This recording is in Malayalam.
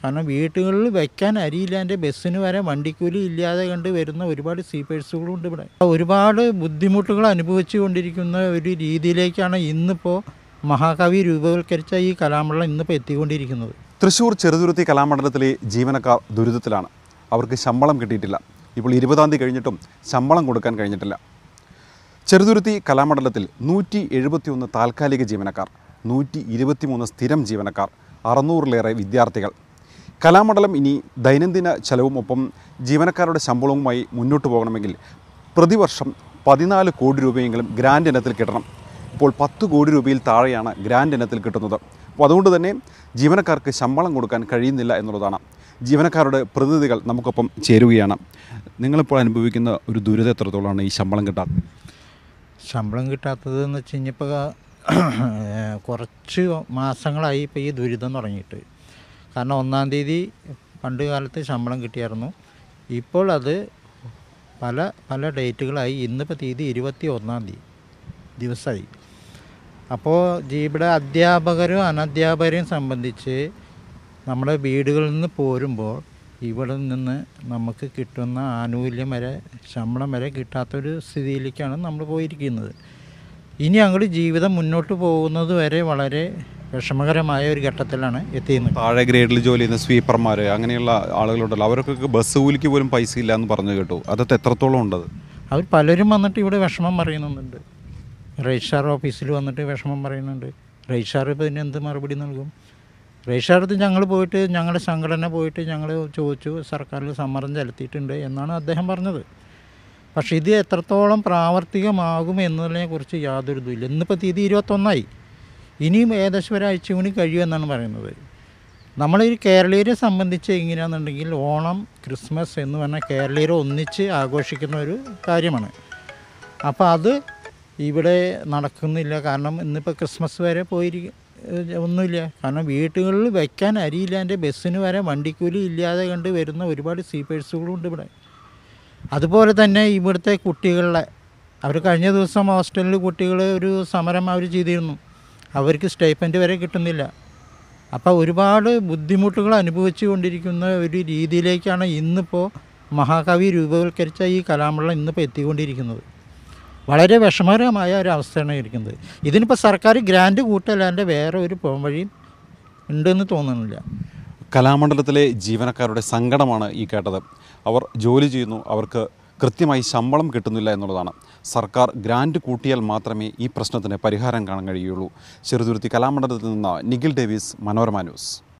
കാരണം വീട്ടുകളിൽ വയ്ക്കാൻ അരിയില്ലാൻ്റെ ബസ്സിന് വരെ വണ്ടിക്കൂലി ഇല്ലാതെ കണ്ട് വരുന്ന ഒരുപാട് സീപ്പേഴ്സുകളുണ്ട് ഇവിടെ. ഒരുപാട് ബുദ്ധിമുട്ടുകൾ അനുഭവിച്ചു കൊണ്ടിരിക്കുന്ന ഒരു രീതിയിലേക്കാണ് ഇന്നിപ്പോൾ മഹാകവി രൂപവൽക്കരിച്ച ഈ കലാമണ്ഡലം ഇന്നിപ്പോൾ എത്തിക്കൊണ്ടിരിക്കുന്നത്. തൃശ്ശൂർ ചെറുതുരുത്തി കലാമണ്ഡലത്തിലെ ജീവനക്കാർ ദുരിതത്തിലാണ്. അവർക്ക് ശമ്പളം കിട്ടിയിട്ടില്ല. ഇപ്പോൾ 20-ാം തീയതി കഴിഞ്ഞിട്ടും ശമ്പളം കൊടുക്കാൻ കഴിഞ്ഞിട്ടില്ല. ചെറുതുരുത്തി കലാമണ്ഡലത്തിൽ 171 താൽക്കാലിക ജീവനക്കാർ, 123 സ്ഥിരം ജീവനക്കാർ, 600-ലേറെ വിദ്യാർത്ഥികൾ. കലാമണ്ഡലം ഇനി ദൈനംദിന ചെലവും ഒപ്പം ജീവനക്കാരുടെ ശമ്പളവുമായി മുന്നോട്ട് പോകണമെങ്കിൽ പ്രതിവർഷം 14 കോടി രൂപയെങ്കിലും ഗ്രാൻഡ് ഇനത്തിൽ കിട്ടണം. ഇപ്പോൾ 10 കോടി രൂപയിൽ താഴെയാണ് ഗ്രാൻഡ് ഇനത്തിൽ കിട്ടുന്നത്. അപ്പോൾ അതുകൊണ്ട് തന്നെ ജീവനക്കാർക്ക് ശമ്പളം കൊടുക്കാൻ കഴിയുന്നില്ല എന്നുള്ളതാണ്. ജീവനക്കാരുടെ പ്രതിനിധികൾ നമുക്കൊപ്പം ചേരുകയാണ്. നിങ്ങളിപ്പോൾ അനുഭവിക്കുന്ന ഒരു ദുരിതം എത്രത്തോളമാണ് ഈ ശമ്പളം കിട്ടാത്തത്? ശമ്പളം കിട്ടാത്തത് എന്ന് വെച്ച് കഴിഞ്ഞപ്പോൾ കുറച്ച് മാസങ്ങളായി ഇപ്പോൾ ഈ ദുരിതം തുടങ്ങിയിട്ട്. കാരണം 1-ാം തീയതി പണ്ട് കാലത്ത് ശമ്പളം കിട്ടിയായിരുന്നു. ഇപ്പോൾ അത് പല ഡേറ്റുകളായി. ഇന്നിപ്പോൾ തീയതി 21-ാം തീയതി ദിവസമായി. അപ്പോൾ ഇവിടെ അധ്യാപകരും അനധ്യാപകരെയും സംബന്ധിച്ച് നമ്മുടെ വീടുകളിൽ നിന്ന് പോരുമ്പോൾ ഇവിടെ നിന്ന് നമുക്ക് കിട്ടുന്ന ആനുകൂല്യം വരെ ശമ്പളം വരെ കിട്ടാത്തൊരു സ്ഥിതിയിലേക്കാണ് നമ്മൾ പോയിരിക്കുന്നത്. ഇനി അങ്ങോട്ട് ജീവിതം മുന്നോട്ട് പോകുന്നത് വരെ വളരെ വിഷമകരമായ ഒരു ഘട്ടത്തിലാണ് എത്തിയത്. താഴെ ഗ്രേഡിൽ ജോലി ചെയ്യുന്ന സ്വീപ്പർമാർ അങ്ങനെയുള്ള ആളുകളുണ്ടല്ലോ, അവർക്കൊക്കെ ബസ് കൂലിക്ക് പോലും പൈസ ഇല്ല എന്ന് പറഞ്ഞു കേട്ടു. അതൊക്കെ എത്രത്തോളം ഉണ്ടത്? അവർ പലരും വന്നിട്ട് ഇവിടെ വിഷമം പറയുന്നുണ്ട്. രജിസ്ട്രാർ ഓഫീസിൽ വന്നിട്ട് വിഷമം പറയുന്നുണ്ട്. രജിസ്ട്രാർ ഇപ്പോൾ ഇതിന് എന്ത് മറുപടി നൽകും? രജിസ്ട്രാർക്ക് ഞങ്ങൾ പോയിട്ട് ഞങ്ങളുടെ സംഘടന പോയിട്ട് ഞങ്ങൾ ചോദിച്ചു, സർക്കാരിൽ സമ്മർദ്ദം ചെലുത്തിയിട്ടുണ്ട് എന്നാണ് അദ്ദേഹം പറഞ്ഞത്. പക്ഷേ ഇത് എത്രത്തോളം പ്രാവർത്തികമാകും എന്നതിനെക്കുറിച്ച് യാതൊരു ഇതുമില്ല. ഇന്നിപ്പോൾ തീയതി 21-ആയി. ഇനിയും ഏകദേശം ഒരാഴ്ച കൂടി കഴിയുമെന്നാണ് പറയുന്നത്. നമ്മളൊരു കേരളീയരെ സംബന്ധിച്ച് എങ്ങനെയാണെന്നുണ്ടെങ്കിൽ ഓണം, ക്രിസ്മസ് എന്ന് പറഞ്ഞാൽ കേരളീയരെ ഒന്നിച്ച് ആഘോഷിക്കുന്ന ഒരു കാര്യമാണ്. അപ്പോൾ അത് ഇവിടെ നടക്കുന്നില്ല. കാരണം ഇന്നിപ്പോൾ ക്രിസ്മസ് വരെ ഒന്നുമില്ല. കാരണം വീട്ടുകളിൽ വയ്ക്കാൻ അരിയില്ലാൻ്റെ ബസ്സിന് വരെ വണ്ടിക്കൂലി ഇല്ലാതെ കണ്ട് വരുന്ന ഒരുപാട് സീപ്പേഴ്സുകളുണ്ട് ഇവിടെ. അതുപോലെ തന്നെ ഇവിടുത്തെ കുട്ടികളെ കഴിഞ്ഞ ദിവസം ഹോസ്റ്റലിൽ കുട്ടികൾ ഒരു സമരം ചെയ്തിരുന്നു. അവർക്ക് സ്റ്റൈപ്പൻഡ് വരെ കിട്ടുന്നില്ല. അപ്പോൾ ഒരുപാട് ബുദ്ധിമുട്ടുകൾ അനുഭവിച്ചു കൊണ്ടിരിക്കുന്ന ഒരു രീതിയിലേക്കാണ് ഇന്നിപ്പോൾ മഹാകവി രൂപവൽക്കരിച്ച ഈ കലാമണ്ഡലം ഇന്നിപ്പോൾ എത്തിക്കൊണ്ടിരിക്കുന്നത്. വളരെ വിഷമകരമായ ഒരു അവസ്ഥയാണ് ഇരിക്കുന്നത്. ഇതിനിപ്പോൾ സർക്കാർ ഗ്രാൻഡ് കൂട്ടല്ലാണ്ട് വേറെ ഒരു പോംവഴിയും ഉണ്ടെന്ന് തോന്നുന്നില്ല. കലാമണ്ഡലത്തിലെ ജീവനക്കാരുടെ സങ്കടമാണ് ഈ കേട്ടത്. അവർ ജോലി ചെയ്യുന്നു, അവർക്ക് കൃത്യമായി ശമ്പളം കിട്ടുന്നില്ല എന്നുള്ളതാണ്. സർക്കാർ ഗ്രാൻഡ് കൂട്ടിയാൽ മാത്രമേ ഈ പ്രശ്നത്തിന് പരിഹാരം കാണാൻ കഴിയുള്ളൂ. ചെറുതുരുത്തി കലാമണ്ഡലത്തിൽ നിന്ന് നിഖിൽ ഡേവിസ്, മനോരമ ന്യൂസ്.